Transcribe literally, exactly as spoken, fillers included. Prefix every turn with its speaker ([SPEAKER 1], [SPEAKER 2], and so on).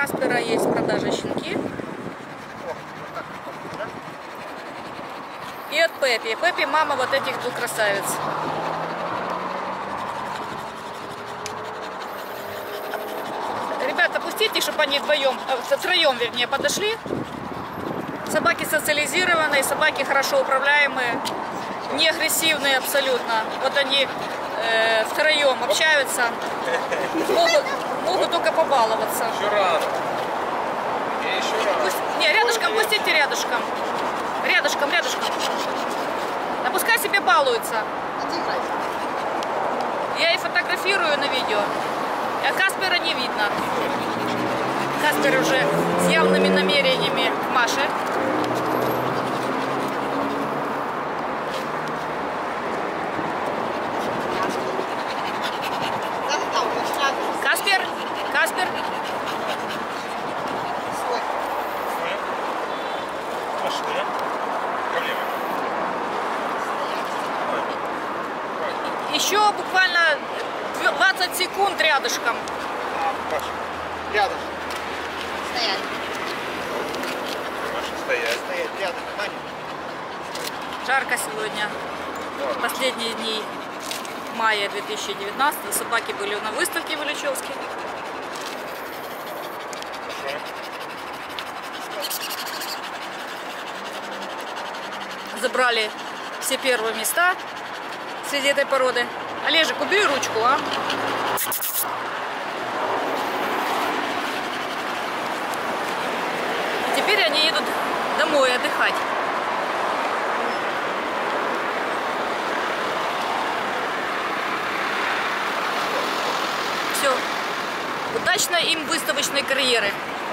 [SPEAKER 1] Каспера есть в продаже щенки. И от Пеппи. Пеппи мама вот этих двух красавиц. Ребята, пустите, чтобы они вдвоем, втроем, вернее, подошли. Собаки социализированные, собаки хорошо управляемые, не агрессивные абсолютно. Вот они э, втроем общаются, могут, могут только побаловаться.
[SPEAKER 2] Еще рано. Еще рано.
[SPEAKER 1] Пусть, не, рядышком, пустите рядышком. Рядышком, рядышком. Да пускай себе балуются. Я и фотографирую на видео. А Каспера не видно. Каспер уже с явными намерениями машет. Каспер, Каспер. Еще буквально двадцать секунд рядышком.
[SPEAKER 3] Рядом.
[SPEAKER 4] Стоять.
[SPEAKER 2] Стоять.
[SPEAKER 3] Стоять рядом.
[SPEAKER 1] Жарко сегодня. Последние дни мая две тысячи девятнадцатого. Собаки были на выставке в Ильичевске. Забрали все первые места среди этой породы. Олежек, убери ручку, а? Теперь они едут домой отдыхать. Все. Удачной им выставочной карьеры.